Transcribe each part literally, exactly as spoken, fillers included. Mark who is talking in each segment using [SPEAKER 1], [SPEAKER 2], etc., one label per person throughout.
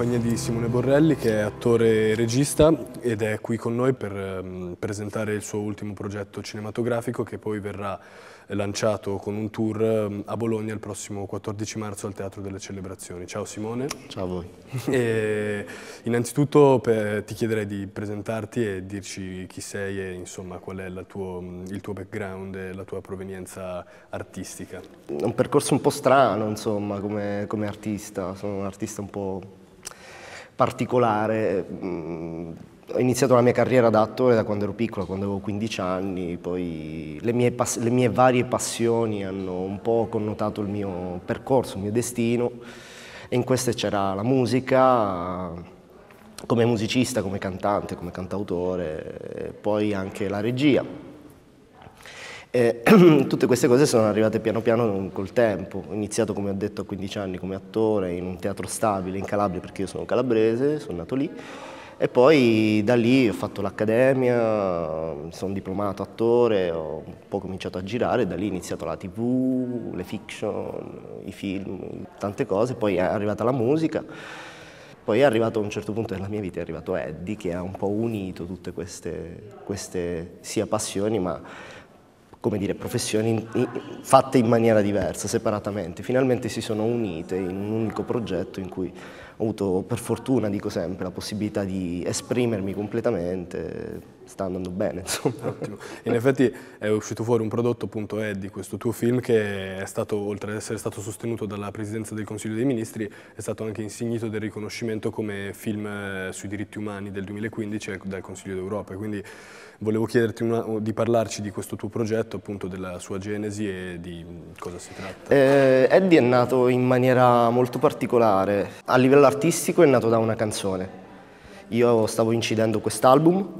[SPEAKER 1] compagnia di Simone Borrelli, che è attore e regista ed è qui con noi per um, presentare il suo ultimo progetto cinematografico, che poi verrà lanciato con un tour um, a Bologna il prossimo quattordici marzo al Teatro delle Celebrazioni. Ciao Simone.
[SPEAKER 2] Ciao a voi.
[SPEAKER 1] E innanzitutto per, ti chiederei di presentarti e dirci chi sei e insomma qual è la tuo, il tuo background e la tua provenienza artistica.
[SPEAKER 2] È un percorso un po' strano, insomma, come, come artista. Sono un artista un po' particolare. Ho iniziato la mia carriera da attore da quando ero piccolo, quando avevo quindici anni, poi le mie, le mie varie passioni hanno un po' connotato il mio percorso, il mio destino, e in queste c'era la musica, come musicista, come cantante, come cantautore, e poi anche la regia. E tutte queste cose sono arrivate piano piano col tempo. Ho iniziato, come ho detto, a quindici anni come attore in un teatro stabile in Calabria, perché io sono calabrese, sono nato lì. E poi da lì ho fatto l'accademia, mi sono diplomato attore, ho un po' cominciato a girare, da lì è iniziato la tivù, le fiction, i film, tante cose, poi è arrivata la musica, poi è arrivato a un certo punto della mia vita, è arrivato Eddie, che ha un po' unito tutte queste, queste sia passioni, ma come dire, professioni fatte in maniera diversa, separatamente. Finalmente si sono unite in un unico progetto in cui ho avuto, per fortuna, dico sempre, la possibilità di esprimermi completamente. Sta andando bene, insomma.
[SPEAKER 1] Ottimo. In effetti è uscito fuori un prodotto, appunto, Eddie, questo tuo film, che è stato, oltre ad essere stato sostenuto dalla Presidenza del Consiglio dei Ministri, è stato anche insignito del riconoscimento come film sui diritti umani del duemilaquindici dal Consiglio d'Europa. Quindi volevo chiederti una, di parlarci di questo tuo progetto, appunto, della sua genesi e di cosa si tratta.
[SPEAKER 2] Eh, Eddie è nato in maniera molto particolare. A livello artistico è nato da una canzone. Io stavo incidendo quest'album,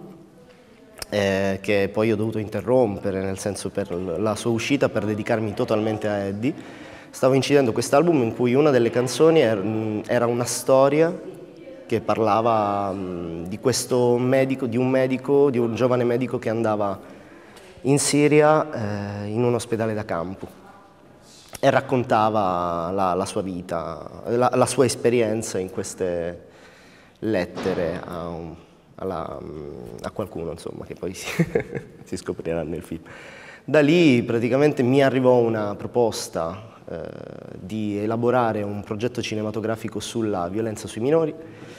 [SPEAKER 2] Eh, che poi ho dovuto interrompere, nel senso, per la sua uscita, per dedicarmi totalmente a Eddie. Stavo incidendo quest'album in cui una delle canzoni era una storia che parlava di questo medico, di un medico, di un giovane medico che andava in Siria eh, in un ospedale da campo e raccontava la, la sua vita, la, la sua esperienza in queste lettere a un Alla, a qualcuno, insomma, che poi si, si scoprirà nel film. Da lì praticamente mi arrivò una proposta eh, di elaborare un progetto cinematografico sulla violenza sui minori,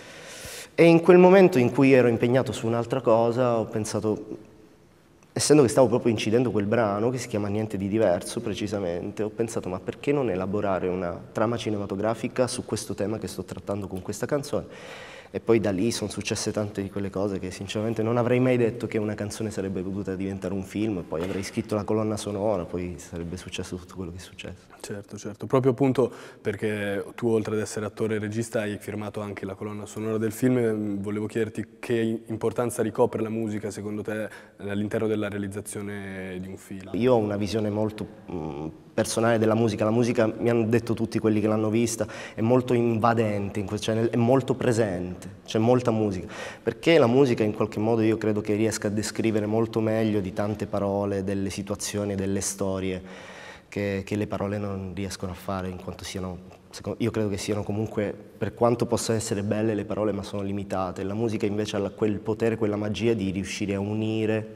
[SPEAKER 2] e in quel momento in cui ero impegnato su un'altra cosa ho pensato, essendo che stavo proprio incidendo quel brano, che si chiama Niente di diverso precisamente, ho pensato, ma perché non elaborare una trama cinematografica su questo tema che sto trattando con questa canzone? E poi da lì sono successe tante di quelle cose che sinceramente non avrei mai detto, che una canzone sarebbe potuta diventare un film, poi avrei scritto la colonna sonora, poi sarebbe successo tutto quello che è successo.
[SPEAKER 1] Certo, certo, proprio appunto perché tu, oltre ad essere attore e regista, hai firmato anche la colonna sonora del film. Volevo chiederti che importanza ricopre la musica secondo te all'interno della realizzazione di un film.
[SPEAKER 2] Io ho una visione molto mh, personale della musica. La musica, mi hanno detto tutti quelli che l'hanno vista, è molto invadente, cioè è molto presente, c'è molta musica, perché la musica in qualche modo io credo che riesca a descrivere molto meglio di tante parole delle situazioni, delle storie che, che le parole non riescono a fare, in quanto siano, io credo che siano comunque, per quanto possano essere belle le parole, ma sono limitate. La musica invece ha quel potere, quella magia di riuscire a unire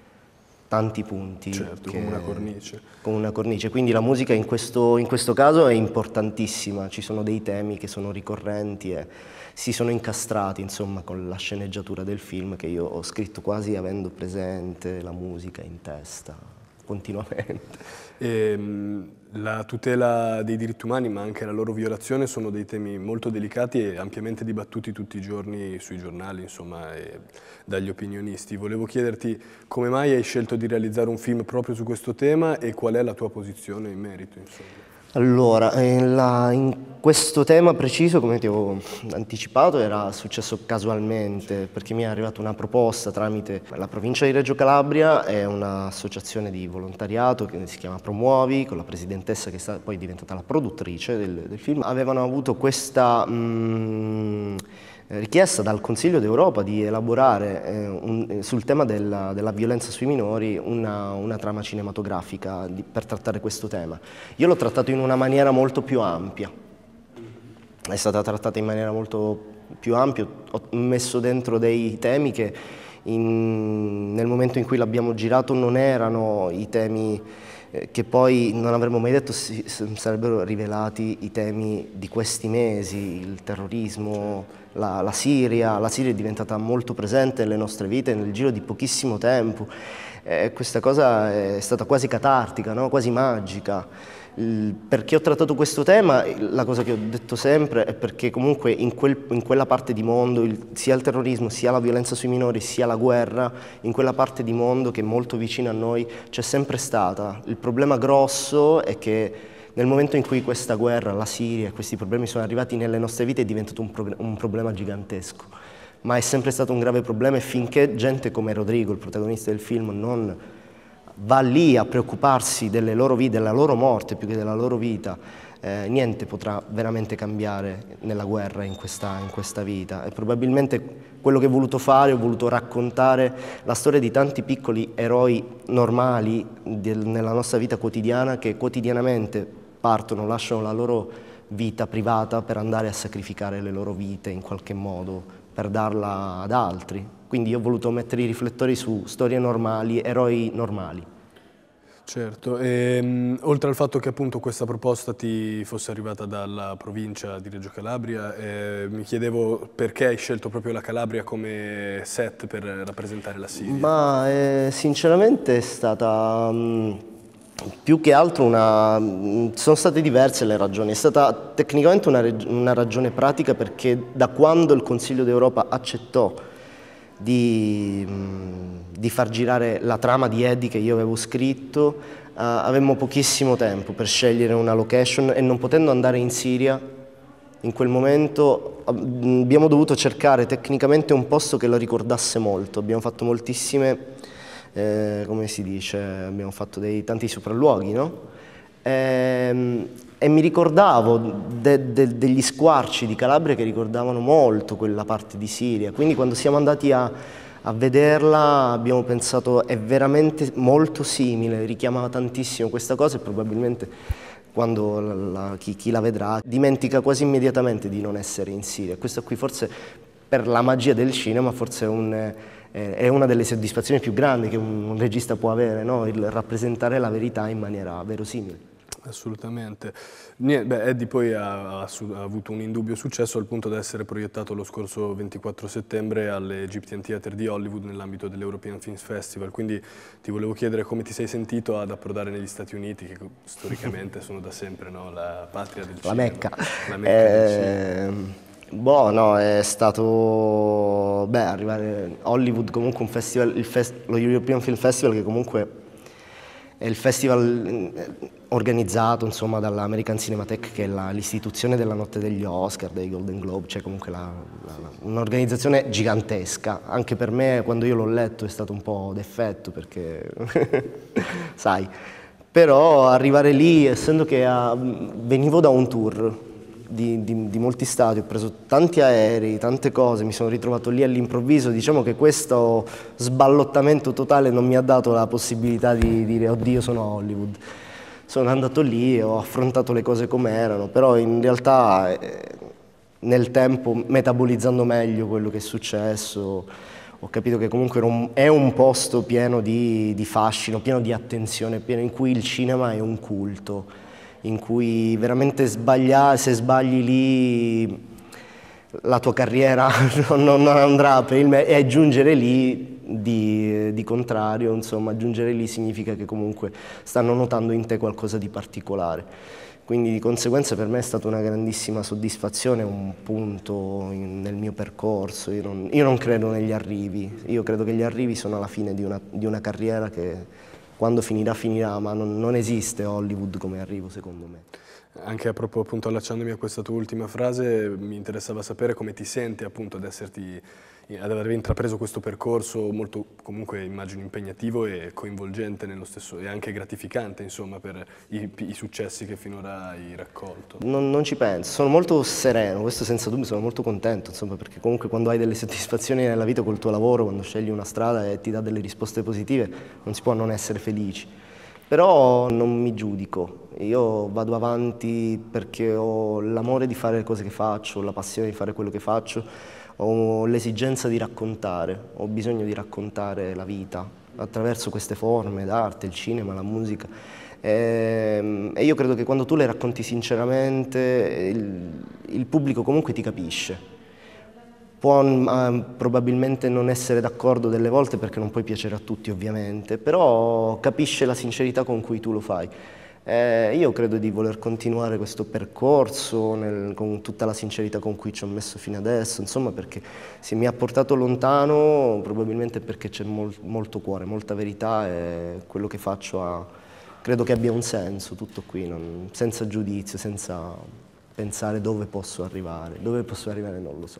[SPEAKER 2] tanti punti.
[SPEAKER 1] Certo,
[SPEAKER 2] che,
[SPEAKER 1] come una cornice.
[SPEAKER 2] Come una cornice. Quindi la musica in questo, in questo caso è importantissima, ci sono dei temi che sono ricorrenti e si sono incastrati, insomma, con la sceneggiatura del film, che io ho scritto quasi avendo presente la musica in testa, continuamente.
[SPEAKER 1] E, la tutela dei diritti umani, ma anche la loro violazione, sono dei temi molto delicati e ampiamente dibattuti tutti i giorni sui giornali, insomma, e dagli opinionisti. Volevo chiederti come mai hai scelto di realizzare un film proprio su questo tema e qual è la tua posizione in merito, insomma.
[SPEAKER 2] Allora, in, la, in questo tema preciso, come ti avevo anticipato, era successo casualmente, perché mi è arrivata una proposta tramite la provincia di Reggio Calabria e un'associazione di volontariato che si chiama Promuovi, con la presidentessa che è poi diventata la produttrice del, del film. Avevano avuto questa mh, richiesta dal Consiglio d'Europa di elaborare eh, un, sul tema della, della violenza sui minori una, una trama cinematografica di, per trattare questo tema. Io l'ho trattato in una maniera molto più ampia, è stata trattata in maniera molto più ampia, ho messo dentro dei temi che in, nel momento in cui l'abbiamo girato non erano i temi eh, che poi non avremmo mai detto si, sarebbero rivelati i temi di questi mesi, il terrorismo, la, la Siria. La Siria è diventata molto presente nelle nostre vite nel giro di pochissimo tempo. Eh, questa cosa è stata quasi catartica, no? Quasi magica. Il, perché ho trattato questo tema, la cosa che ho detto sempre è perché comunque in, quel, in quella parte di mondo, il, sia il terrorismo, sia la violenza sui minori, sia la guerra, in quella parte di mondo che è molto vicina a noi c'è sempre stata. Il problema grosso è che nel momento in cui questa guerra, la Siria, questi problemi sono arrivati nelle nostre vite è diventato un, pro, un problema gigantesco. Ma è sempre stato un grave problema e finché gente come Rodrigo, il protagonista del film, non va lì a preoccuparsi delle loro vite, della loro morte più che della loro vita, eh, niente potrà veramente cambiare nella guerra in questa, in questa vita. E probabilmente quello che ho voluto fare, ho voluto raccontare la storia di tanti piccoli eroi normali del, nella nostra vita quotidiana che quotidianamente partono, lasciano la loro vita privata per andare a sacrificare le loro vite in qualche modo, per darla ad altri. Quindi io ho voluto mettere i riflettori su storie normali, eroi normali.
[SPEAKER 1] Certo, e, mh, oltre al fatto che appunto questa proposta ti fosse arrivata dalla provincia di Reggio Calabria, eh, mi chiedevo perché hai scelto proprio la Calabria come set per rappresentare la Siria?
[SPEAKER 2] Ma eh, sinceramente è stata mh, più che altro una... Mh, sono state diverse le ragioni, è stata tecnicamente una, una ragione pratica perché da quando il Consiglio d'Europa accettò Di, di far girare la trama di Eddie che io avevo scritto, uh, avevamo pochissimo tempo per scegliere una location e non potendo andare in Siria, in quel momento uh, abbiamo dovuto cercare tecnicamente un posto che lo ricordasse molto. Abbiamo fatto moltissime, eh, come si dice, abbiamo fatto dei, tanti sopralluoghi, no? E, e mi ricordavo de, de, degli squarci di Calabria che ricordavano molto quella parte di Siria, quindi quando siamo andati a, a vederla abbiamo pensato è veramente molto simile, richiamava tantissimo questa cosa e probabilmente quando la, la, chi, chi la vedrà dimentica quasi immediatamente di non essere in Siria. Questo qui forse per la magia del cinema forse è, un, eh, è una delle soddisfazioni più grandi che un, un regista può avere, no? Il rappresentare la verità in maniera verosimile.
[SPEAKER 1] Assolutamente. Niente, beh, Eddie poi ha, ha, ha avuto un indubbio successo al punto da essere proiettato lo scorso ventiquattro settembre alle Egyptian Theatre di Hollywood nell'ambito dell'European Films Festival, quindi ti volevo chiedere come ti sei sentito ad approdare negli Stati Uniti, che storicamente sono da sempre, no, la patria del
[SPEAKER 2] la
[SPEAKER 1] cinema.
[SPEAKER 2] Mecca.
[SPEAKER 1] La Mecca eh, del cinema.
[SPEAKER 2] Boh, no, è stato, beh, arrivare a Hollywood comunque un festival, il fest, lo European Film Festival che comunque è il festival organizzato insomma dall'American Cinematheque, che è l'istituzione della notte degli Oscar, dei Golden Globe, cioè comunque un'organizzazione gigantesca. Anche per me quando io l'ho letto è stato un po' d'effetto perché, sai, però arrivare lì, essendo che a, venivo da un tour di, di, di molti stati, ho preso tanti aerei, tante cose, mi sono ritrovato lì all'improvviso, diciamo che questo sballottamento totale non mi ha dato la possibilità di dire oddio sono a Hollywood. Sono andato lì e ho affrontato le cose come erano, però in realtà eh, nel tempo, metabolizzando meglio quello che è successo, ho capito che comunque era un, è un posto pieno di, di fascino, pieno di attenzione, pieno in cui il cinema è un culto, in cui veramente sbagliare, se sbagli lì la tua carriera non, non andrà per il me e aggiungere lì di, di contrario, insomma, aggiungere lì significa che comunque stanno notando in te qualcosa di particolare. Quindi di conseguenza per me è stata una grandissima soddisfazione, un punto in, nel mio percorso. Io non, io non credo negli arrivi, io credo che gli arrivi sono alla fine di una, di una carriera che quando finirà finirà, ma non, non esiste Hollywood come arrivo secondo me.
[SPEAKER 1] Anche a proprio appunto allacciandomi a questa tua ultima frase, mi interessava sapere come ti senti appunto ad esserti, ad aver intrapreso questo percorso molto comunque immagino impegnativo e coinvolgente nello stesso e anche gratificante insomma per i, i successi che finora hai raccolto.
[SPEAKER 2] Non, non ci penso, sono molto sereno, questo senza dubbio, sono molto contento insomma perché comunque quando hai delle soddisfazioni nella vita col tuo lavoro, quando scegli una strada e ti dà delle risposte positive non si può non essere felici. però non mi giudico. Io vado avanti perché ho l'amore di fare le cose che faccio, ho la passione di fare quello che faccio, ho l'esigenza di raccontare, ho bisogno di raccontare la vita attraverso queste forme d'arte, il cinema, la musica. E io credo che quando tu le racconti sinceramente il, il pubblico comunque ti capisce. Può uh, probabilmente non essere d'accordo delle volte perché non puoi piacere a tutti ovviamente, però capisce la sincerità con cui tu lo fai. Eh, io credo di voler continuare questo percorso nel, con tutta la sincerità con cui ci ho messo fino adesso, insomma, perché se mi ha portato lontano probabilmente perché c'è mol, molto cuore, molta verità e quello che faccio ha, credo che abbia un senso, tutto qui, non, senza giudizio, senza pensare dove posso arrivare. Dove posso arrivare non lo so.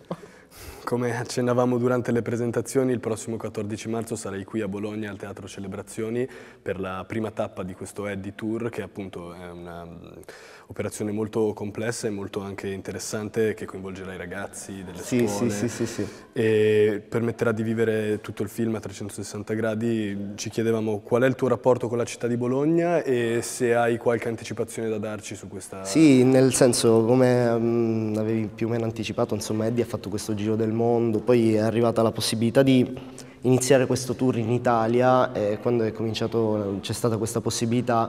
[SPEAKER 1] Come accennavamo durante le presentazioni, il prossimo quattordici marzo sarai qui a Bologna al Teatro Celebrazioni per la prima tappa di questo Eddie Tour, che appunto è un'operazione molto complessa e molto anche interessante, che coinvolgerà i ragazzi delle
[SPEAKER 2] sì,
[SPEAKER 1] scuole
[SPEAKER 2] sì, sì, sì, sì.
[SPEAKER 1] e permetterà di vivere tutto il film a trecentosessanta gradi. Ci chiedevamo qual è il tuo rapporto con la città di Bologna e se hai qualche anticipazione da darci su questa...
[SPEAKER 2] Sì, nel senso, come um, avevi più o meno anticipato, insomma, Eddie ha fatto questo giro del mondo, poi è arrivata la possibilità di iniziare questo tour in Italia e quando è cominciato, c'è stata questa possibilità,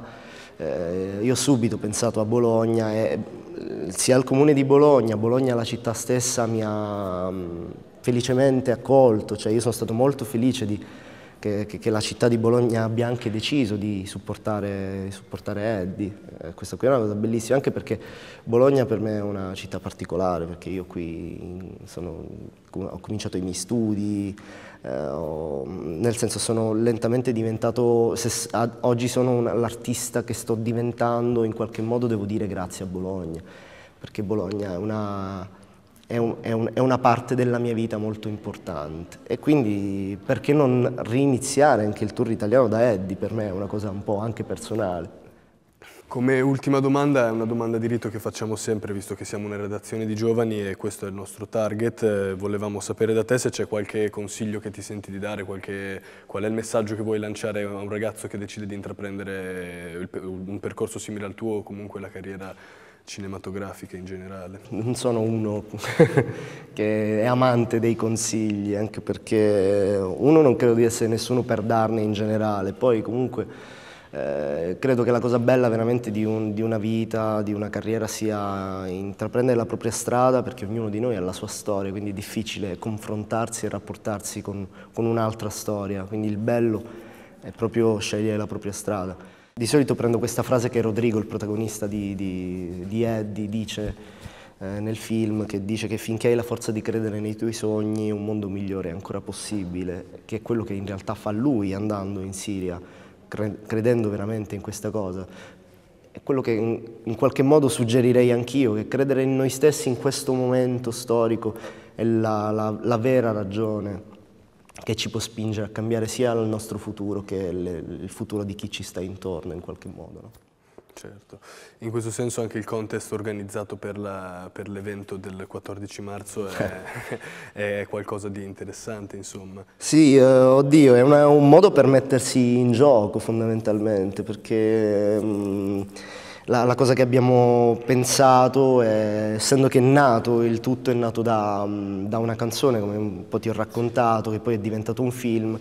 [SPEAKER 2] eh, io subito ho pensato a Bologna e sia il comune di Bologna, Bologna la città stessa mi ha um, felicemente accolto, cioè io sono stato molto felice di Che, che, che la città di Bologna abbia anche deciso di supportare, supportare Eddie. Eh, questa qui è una cosa bellissima, anche perché Bologna per me è una città particolare, perché io qui sono, ho cominciato i miei studi, eh, ho, nel senso sono lentamente diventato, se, ad, oggi sono l'artista che sto diventando, in qualche modo devo dire grazie a Bologna, perché Bologna è una... È, un, è, un, è una parte della mia vita molto importante e quindi perché non riniziare anche il tour italiano da Eddie, per me è una cosa un po' anche personale.
[SPEAKER 1] Come ultima domanda, è una domanda di rito che facciamo sempre visto che siamo una redazione di giovani e questo è il nostro target, eh, volevamo sapere da te se c'è qualche consiglio che ti senti di dare, qualche, qual è il messaggio che vuoi lanciare a un ragazzo che decide di intraprendere il, un percorso simile al tuo o comunque la carriera cinematografiche in generale.
[SPEAKER 2] Non sono uno che è amante dei consigli, anche perché uno non credo di essere nessuno per darne in generale, poi comunque eh, credo che la cosa bella veramente di, un, di una vita, di una carriera sia intraprendere la propria strada, perché ognuno di noi ha la sua storia, quindi è difficile confrontarsi e rapportarsi con, con un'altra storia, quindi il bello è proprio scegliere la propria strada. Di solito prendo questa frase che Rodrigo, il protagonista di, di, di Eddie, dice eh, nel film, che dice che finché hai la forza di credere nei tuoi sogni un mondo migliore è ancora possibile, che è quello che in realtà fa lui andando in Siria, cre credendo veramente in questa cosa. È quello che in, in qualche modo suggerirei anch'io, che credere in noi stessi in questo momento storico è la, la, la vera ragione che ci può spingere a cambiare sia il nostro futuro che il, il futuro di chi ci sta intorno in qualche modo. No?
[SPEAKER 1] Certo, in questo senso anche il contest organizzato per l'evento del quattordici marzo è, è qualcosa di interessante, insomma.
[SPEAKER 2] Sì, eh, oddio, è una, un modo per mettersi in gioco fondamentalmente, perché mh, La, la cosa che abbiamo pensato, è, essendo che è nato, il tutto è nato da, da una canzone, come un po' ti ho raccontato, che poi è diventato un film,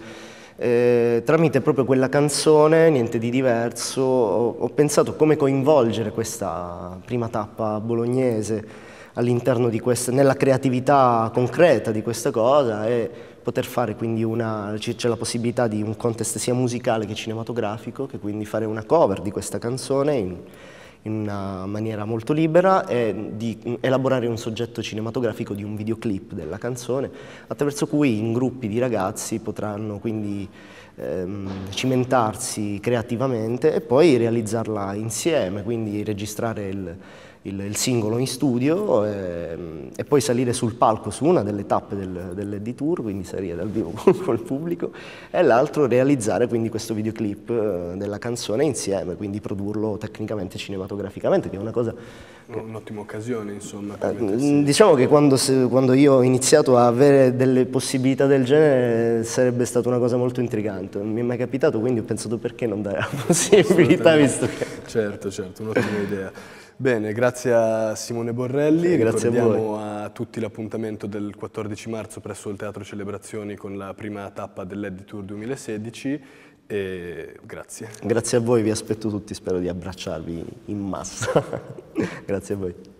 [SPEAKER 2] eh, tramite proprio quella canzone, niente di diverso, ho, ho pensato come coinvolgere questa prima tappa bolognese all'interno di questa, nella creatività concreta di questa cosa e poter fare quindi una, c'è la possibilità di un contest sia musicale che cinematografico, che quindi fare una cover di questa canzone in, in una maniera molto libera e di elaborare un soggetto cinematografico di un videoclip della canzone, attraverso cui in gruppi di ragazzi potranno quindi ehm, cimentarsi creativamente e poi realizzarla insieme, quindi registrare il Il, il singolo in studio e, e poi salire sul palco su una delle tappe del, dell'Eddie Tour, quindi salire dal vivo con, con il pubblico, e l'altro realizzare quindi questo videoclip eh, della canzone insieme, quindi produrlo tecnicamente cinematograficamente, che è una cosa...
[SPEAKER 1] Un'ottima occasione, insomma.
[SPEAKER 2] Per eh, diciamo che quando, se, quando io ho iniziato a avere delle possibilità del genere sarebbe stata una cosa molto intrigante. evento, non mi è mai capitato, quindi ho pensato perché non dare la possibilità, visto che...
[SPEAKER 1] Certo, certo, un'ottima idea. Bene, grazie a Simone Borrelli,
[SPEAKER 2] Eh, grazie a
[SPEAKER 1] ricordiamo
[SPEAKER 2] voi.
[SPEAKER 1] a tutti l'appuntamento del quattordici marzo presso il Teatro Celebrazioni con la prima tappa dell'Editour duemilasedici e grazie.
[SPEAKER 2] Grazie a voi, vi aspetto tutti, spero di abbracciarvi in massa. Grazie a voi.